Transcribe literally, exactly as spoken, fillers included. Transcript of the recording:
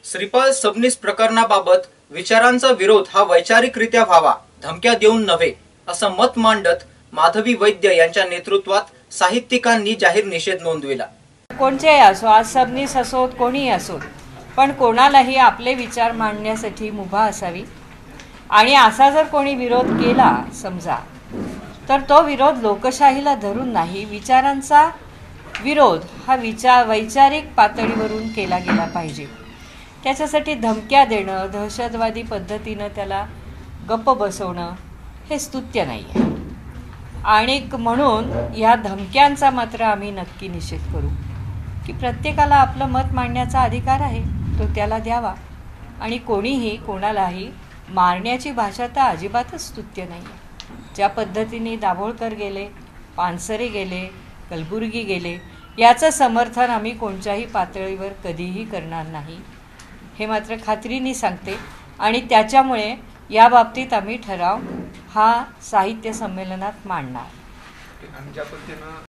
श्रीपाल सबनीस प्रकरणाबाबत विचारांचा विरोध हा वैचारिकरित्या व्हावा, धमक्या देऊन नव्हे, असं मत मांडत माधवी वैद्य यांच्या नेतृत्वात साहित्यिकांनी जाहीर निषेध नोंदविला। कोणचेही असो, आज सबनीस असोत, कोणीही असोत, पण कोणालाही आपले विचार मांडण्यासाठी मुभा असावी। आणि असा जर कोणी विरोध केला समजा, तर तो विरोध लोकशाहीला धरून नाही, विचारांचा विरोध हा विचार वैचारिक पातळीवरून केला गेला पाहिजे। त्याच्यासाठी धमक्या देणं, दहशतवादी पद्धतीनं त्याला गप्प बसवणं हे स्तुत्य नाही आहे। आणि म्हणून या धमक्यांचा मात्र आम्ही नक्की निषेध करू की प्रत्येकाला आपलं मत मांडण्याचा अधिकार आहे, तो त्याला द्यावा। आणि कोणीही कोणालाही मारण्याची भाषा तर अजिबातच स्तुत्य नाही आहे। ज्या पद्धतीने दाभोळकर गेले, पानसरे गेले, कलबुर्गी गेले, याचं समर्थन आम्ही कोणत्याही पातळीवर कधीही करणार नाही, हे मात्र खात्रीने सांगते। आणि त्याच्यामुळे या बाबतीत आम्ही ठराव हा साहित्य संमेलनात मांडणार।